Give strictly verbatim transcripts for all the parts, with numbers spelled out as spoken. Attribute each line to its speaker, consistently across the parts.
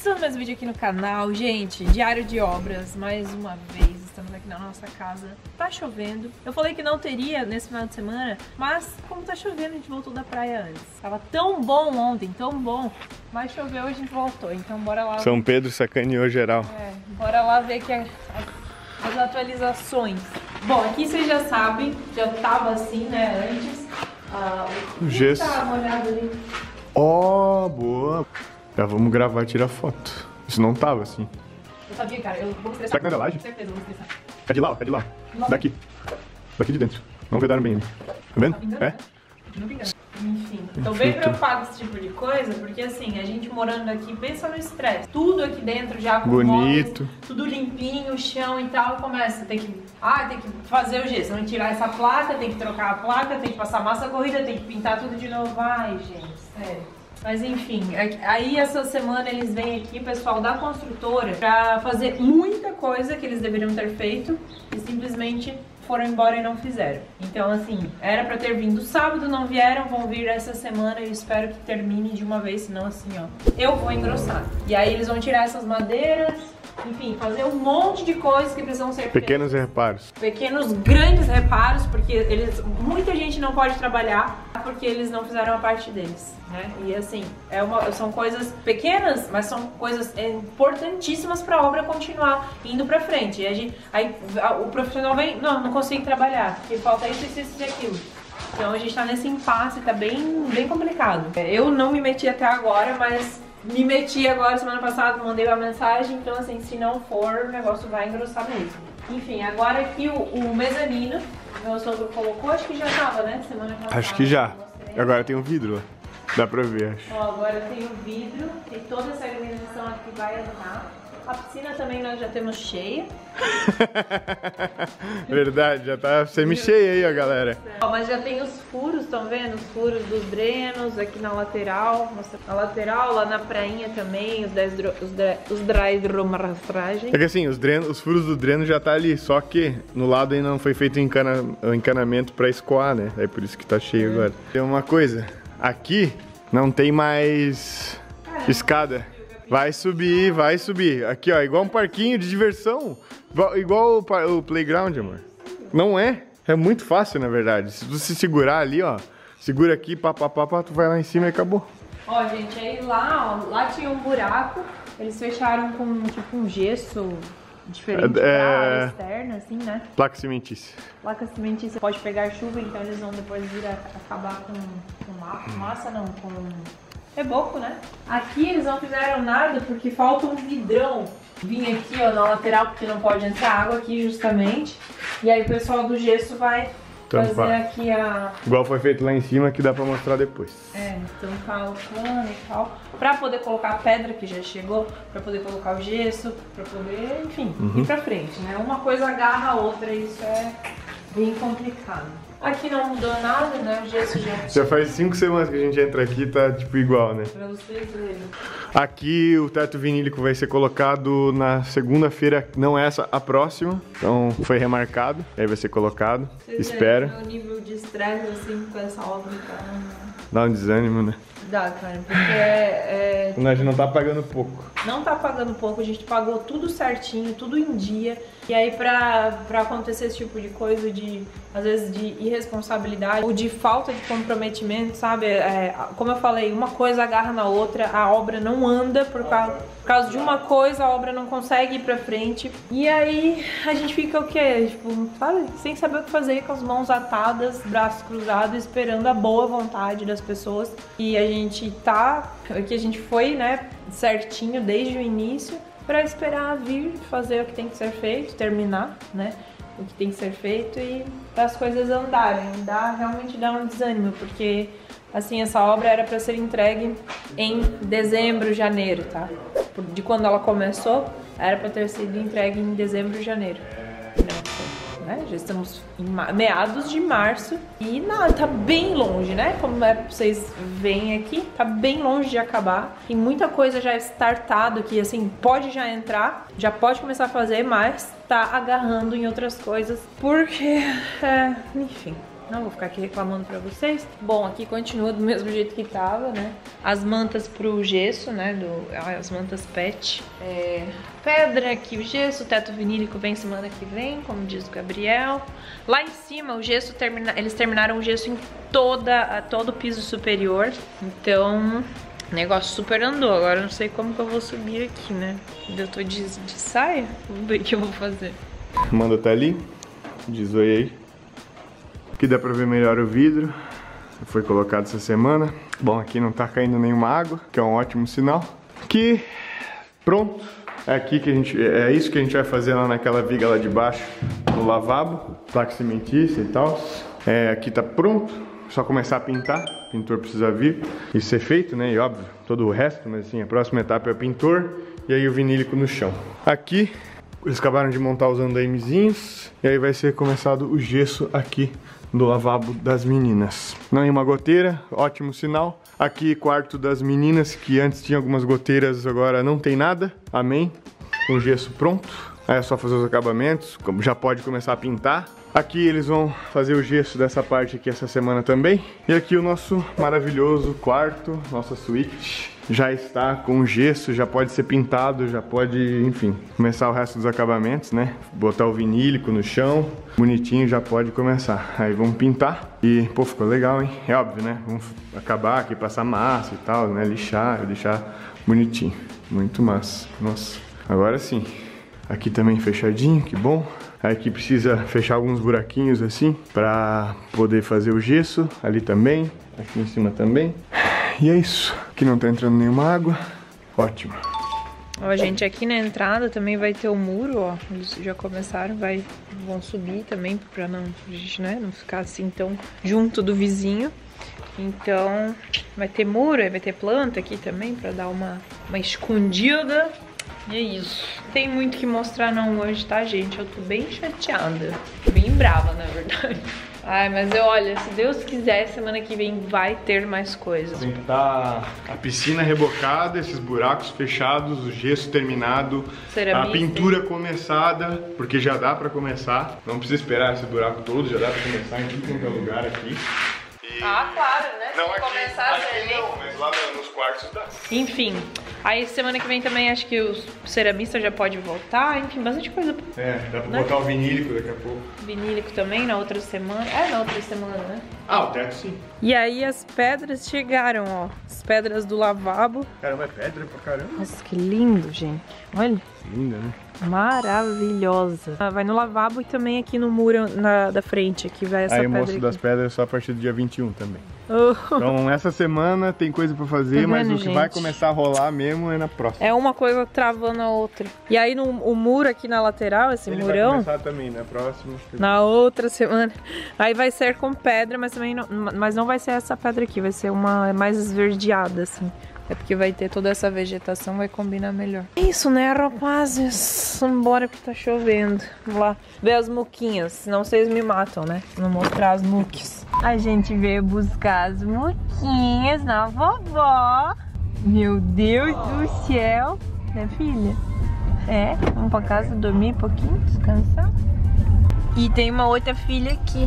Speaker 1: Começando mais um vídeo aqui no canal, gente, diário de obras, mais uma vez, estamos aqui na nossa casa, tá chovendo, eu falei que não teria nesse final de semana, mas como tá chovendo a gente voltou da praia antes, tava tão bom ontem, tão bom, mas choveu e a gente voltou, então bora lá.
Speaker 2: São Pedro sacaneou geral.
Speaker 1: É, bora lá ver que a, a, as atualizações. Bom, aqui vocês já sabem, já tava assim, né, antes, ah,
Speaker 2: o gesso.
Speaker 1: Tá molhado ali.
Speaker 2: Ó, oh, boa. Já vamos gravar e tirar foto. Isso não tava assim.
Speaker 1: Eu sabia, cara, eu vou estressar.
Speaker 2: Será que não é da laje?
Speaker 1: Com certeza, eu vou estressar.
Speaker 2: É de lá, ó, é de lá.
Speaker 1: Nossa.
Speaker 2: Daqui. Daqui de dentro. Não vedaram bem ali. Tá vendo?
Speaker 1: Tá pingando,
Speaker 2: É?
Speaker 1: né? Não pingando. Enfim, tô bem preocupada com esse tipo de coisa, porque assim, a gente morando aqui, pensa no estresse. Tudo aqui dentro já com
Speaker 2: bonito,
Speaker 1: móveis, tudo limpinho, o chão e tal, começa, tem que, ah, tem que fazer o gesso, não tirar essa placa, tem que trocar a placa, tem que passar massa corrida, tem que pintar tudo de novo. Ai, gente, sério. Mas enfim, aí essa semana eles vêm aqui, o pessoal da construtora, pra fazer muita coisa que eles deveriam ter feito e simplesmente foram embora e não fizeram. Então assim, era pra ter vindo sábado, não vieram, vão vir essa semana e espero que termine de uma vez, senão assim, ó, eu vou engrossar. E aí eles vão tirar essas madeiras, enfim, fazer um monte de coisas que precisam ser
Speaker 2: pequenos
Speaker 1: feitas.
Speaker 2: reparos.
Speaker 1: Pequenos, grandes reparos, porque eles, muita gente não pode trabalhar porque eles não fizeram a parte deles, né? E assim, é uma, são coisas pequenas, mas são coisas importantíssimas para a obra continuar indo para frente. E a gente, aí o profissional vem, não, não consigo trabalhar, porque falta isso, isso, isso e aquilo. Então a gente tá nesse impasse, tá bem, bem complicado. Eu não me meti até agora, mas me meti agora semana passada, mandei uma mensagem, então assim, se não for, o negócio vai engrossar mesmo. Enfim, agora aqui o, o mezanino, meu sogro colocou, acho que já tava, né? Semana passada.
Speaker 2: Acho que já. Agora tem um vidro, ó. Dá pra ver, acho.
Speaker 1: Ó, agora tem o vidro, tem toda essa iluminação aqui vai entrar. A piscina também nós já temos cheia.
Speaker 2: Verdade, já tá semi-cheia aí, ó, galera.
Speaker 1: Ó, mas já tem os furos, estão vendo? Os furos dos drenos aqui na lateral. Na lateral, lá na prainha também, os, dez, os, os dry hidromassagem.
Speaker 2: É que assim, os, dreno, os furos do dreno já tá ali, só que no lado ainda não foi feito o, encana, o encanamento pra escoar, né? É por isso que tá cheio hum. agora. Tem uma coisa, aqui não tem mais Caramba. escada. Vai subir, vai subir. Aqui, ó, igual um parquinho de diversão. Igual o, o playground, amor. Não é? É muito fácil, na verdade. Se você segurar ali, ó, segura aqui, pá, pá, pá, pá, tu vai lá em cima e acabou.
Speaker 1: Ó, gente, aí lá, ó, lá tinha um buraco. Eles fecharam com, tipo, um gesso diferente é, pra área externa, assim, né?
Speaker 2: Placa cimentícia.
Speaker 1: Placa cimentícia pode pegar chuva, então eles vão depois vir a acabar com, com massa, não, com reboco, né? Aqui eles não fizeram nada porque falta um vidrão. Vim aqui, ó, na lateral porque não pode entrar água aqui justamente. E aí o pessoal do gesso vai tampar. Fazer aqui a...
Speaker 2: Igual foi feito lá em cima, que dá pra mostrar depois.
Speaker 1: É, tampar o cano e tal. Pra poder colocar a pedra que já chegou, pra poder colocar o gesso, pra poder, enfim, uhum. ir pra frente, né? Uma coisa agarra a outra e isso é bem complicado. Aqui não mudou nada, né? O gesso já...
Speaker 2: Já faz cinco semanas que a gente entra aqui e tá tipo igual, né?
Speaker 1: Pra vocês verem.
Speaker 2: Aqui o teto vinílico vai ser colocado na segunda-feira, não essa, a próxima. Então foi remarcado, aí vai ser colocado. Vocês Espera.
Speaker 1: Veem o nível de estresse assim com essa obra, cara.
Speaker 2: Dá um desânimo, né?
Speaker 1: Dá, cara, porque é... é...
Speaker 2: A gente não tá pagando pouco.
Speaker 1: Não tá pagando pouco, a gente pagou tudo certinho, tudo em dia. E aí pra, pra acontecer esse tipo de coisa, de às vezes de irresponsabilidade ou de falta de comprometimento, sabe? É, como eu falei, uma coisa agarra na outra, a obra não anda por causa, por causa de uma coisa, a obra não consegue ir pra frente. E aí a gente fica o quê? Tipo, sabe? Sem saber o que fazer, com as mãos atadas, braços cruzados, esperando a boa vontade das pessoas. E a gente tá, que a gente foi, né, certinho desde o início, para esperar vir fazer o que tem que ser feito, terminar, né, o que tem que ser feito e para as coisas andarem. Dá, realmente dá um desânimo, porque assim, essa obra era para ser entregue em dezembro, janeiro, tá? De quando ela começou, era para ter sido entregue em dezembro, janeiro. Né? Já estamos em meados de março e nada, tá bem longe, né? Como é, vocês veem aqui, tá bem longe de acabar. Tem muita coisa já startado que, assim, pode já entrar, já pode começar a fazer, mas tá agarrando em outras coisas porque, é, enfim, Não vou ficar aqui reclamando pra vocês. Bom, aqui continua do mesmo jeito que tava, né? As mantas pro gesso, né? Do, as mantas pet. É, pedra aqui, o gesso, o teto vinílico vem semana que vem, como diz o Gabriel. Lá em cima, o gesso termina, eles terminaram o gesso em toda, todo o piso superior. Então, o negócio super andou. Agora eu não sei como que eu vou subir aqui, né? Eu tô de, de saia. Vamos ver o que eu vou fazer.
Speaker 2: Manda até ali. Diz oi aí. Aqui dá pra ver melhor o vidro. Foi colocado essa semana. Bom, aqui não tá caindo nenhuma água, que é um ótimo sinal. Aqui, pronto. É aqui que a gente, é isso que a gente vai fazer lá naquela viga lá de baixo, no lavabo, placa cimentícia e tal. É, aqui tá pronto, só começar a pintar. O pintor precisa vir e ser feito, né? E óbvio, todo o resto, mas assim, a próxima etapa é o pintor e aí o vinílico no chão. Aqui, eles acabaram de montar os andaimezinhos e aí vai ser começado o gesso aqui do lavabo das meninas. Não é uma goteira, ótimo sinal. Aqui, quarto das meninas, que antes tinha algumas goteiras, agora não tem nada. Amém. Com o gesso pronto. Aí é só fazer os acabamentos, já pode começar a pintar. Aqui eles vão fazer o gesso dessa parte aqui essa semana também. E aqui o nosso maravilhoso quarto, nossa suíte, já está com gesso, já pode ser pintado, já pode, enfim, começar o resto dos acabamentos, né? Botar o vinílico no chão, bonitinho, já pode começar. Aí vamos pintar e, pô, ficou legal, hein? É óbvio, né? Vamos acabar aqui, passar massa e tal, né? Lixar, deixar bonitinho. Muito massa. Nossa, agora sim. Aqui também fechadinho, que bom. Aqui precisa fechar alguns buraquinhos assim pra poder fazer o gesso. Ali também, aqui em cima também. E é isso. Aqui não tá entrando nenhuma água. Ótimo.
Speaker 1: Ó, gente, aqui na entrada também vai ter o muro, ó. Eles já começaram, vai, vão subir também pra não, a gente, né, não ficar assim tão junto do vizinho. Então, vai ter muro, aí vai ter planta aqui também pra dar uma, uma escondida. E é isso. Não tem muito que mostrar não hoje, tá, gente? Eu tô bem chateada. Bem brava, na verdade. Ai, mas eu, olha, se Deus quiser, semana que vem vai ter mais coisas.
Speaker 2: Tem que estar a piscina rebocada, esses buracos fechados, o gesso terminado, ceramista, a pintura começada, porque já dá pra começar. Não precisa esperar esse buraco todo, já dá pra começar em tudo quanto é lugar aqui. E...
Speaker 1: Ah, claro, né?
Speaker 2: Não,
Speaker 1: se
Speaker 2: aqui,
Speaker 1: começar
Speaker 2: aqui não, mas lá nos quartos dá.
Speaker 1: Enfim, aí semana que vem também acho que o ceramista já pode voltar, enfim, bastante coisa.
Speaker 2: É, dá pra
Speaker 1: né?
Speaker 2: botar o vinílico daqui a pouco.
Speaker 1: Vinílico também na outra semana. É, na outra semana, né?
Speaker 2: Ah, o teto sim.
Speaker 1: E aí as pedras chegaram, ó. As pedras do lavabo.
Speaker 2: Caramba, é pedra pra caramba.
Speaker 1: Nossa, que lindo, gente. Olha.
Speaker 2: Linda, né?
Speaker 1: Maravilhosa. Vai no lavabo e também aqui no muro na, da frente. Aqui vai essa
Speaker 2: aí
Speaker 1: pedra.
Speaker 2: Aí o moço
Speaker 1: aqui.
Speaker 2: das pedras só a partir do dia vinte e um também.
Speaker 1: Oh.
Speaker 2: Então essa semana tem coisa pra fazer,
Speaker 1: tá
Speaker 2: mas
Speaker 1: vendo,
Speaker 2: o que
Speaker 1: gente?
Speaker 2: vai começar a rolar mesmo é na próxima.
Speaker 1: É uma coisa travando a outra. E aí no o muro aqui na lateral, esse
Speaker 2: Ele
Speaker 1: murão.
Speaker 2: vai começar também na próxima.
Speaker 1: Na outra semana. Aí vai ser com pedra, mas também não, mas não vai ser essa pedra aqui, vai ser uma mais esverdeada assim. É porque vai ter toda essa vegetação, vai combinar melhor. É isso, né, rapazes? Vamos embora porque tá chovendo. Vamos lá ver as muquinhas, senão vocês me matam, né? Não mostrar as muques. A gente veio buscar as muquinhas na vovó. Meu Deus do céu. Né, filha? É, vamos pra casa dormir um pouquinho, descansar. E tem uma outra filha aqui.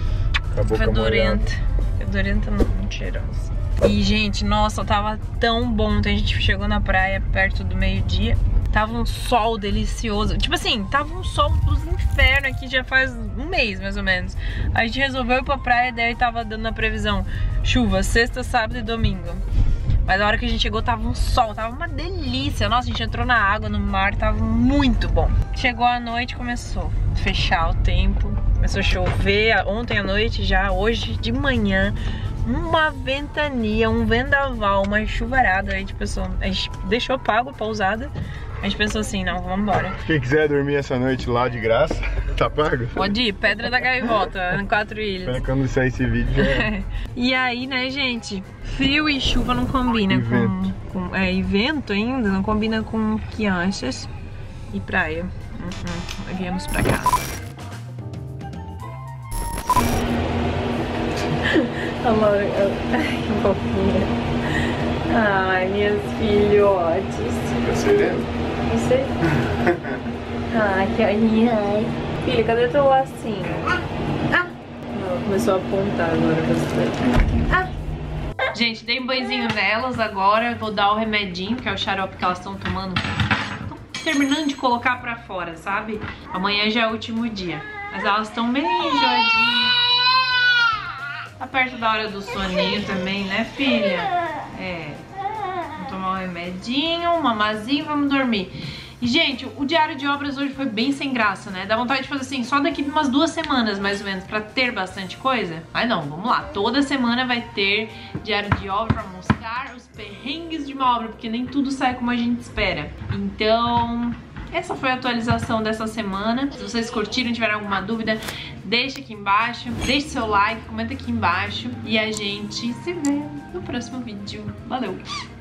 Speaker 1: Fedorenta. Fedorenta não, muito cheirosa. E, gente, nossa, tava tão bom. Então a gente chegou na praia perto do meio-dia. Tava um sol delicioso. Tipo assim, tava um sol dos infernos aqui já faz um mês, mais ou menos. A gente resolveu ir pra praia, daí tava dando a previsão chuva, sexta, sábado e domingo. Mas na hora que a gente chegou tava um sol, tava uma delícia. Nossa, a gente entrou na água, no mar, tava muito bom. Chegou a noite, começou a fechar o tempo. Começou a chover ontem à noite já, hoje de manhã. Uma ventania, um vendaval, uma chuvarada. A gente pensou, a gente deixou pago a pousada. A gente pensou assim, não, vamos embora.
Speaker 2: Quem quiser dormir essa noite lá de graça, tá pago?
Speaker 1: Pode ir, Pedra da Gaivota, em Quatro Ilhas.
Speaker 2: Quando sair esse vídeo já...
Speaker 1: E aí, né, gente, frio e chuva não combina
Speaker 2: e
Speaker 1: com,
Speaker 2: vento.
Speaker 1: com... É, e vento ainda, não combina com Quianchas e praia. Uhum, viemos pra cá. A Laura, ai, que fofinha. Ai, minhas filhotes.
Speaker 2: Fica sereno?
Speaker 1: Não sei. Ai, que ai. Filha, cadê teu lacinho? Ah! começou a apontar agora bastante. Ah! Gente, dei um banhozinho nelas agora. Vou dar o remedinho, que é o xarope que elas estão tomando. Tô terminando de colocar pra fora, sabe? Amanhã já é o último dia. Mas elas estão bem enjoadinhas. Tá perto da hora do soninho também, né, filha? É. Vamos tomar um remedinho, um mamazinho e vamos dormir. E, gente, o diário de obras hoje foi bem sem graça, né? Dá vontade de fazer assim, só daqui umas duas semanas, mais ou menos, pra ter bastante coisa. Mas não, vamos lá. Toda semana vai ter diário de obra pra mostrar os perrengues de uma obra, porque nem tudo sai como a gente espera. Então, essa foi a atualização dessa semana. Se vocês curtiram, tiveram alguma dúvida, deixa aqui embaixo. Deixe seu like, comenta aqui embaixo. E a gente se vê no próximo vídeo. Valeu!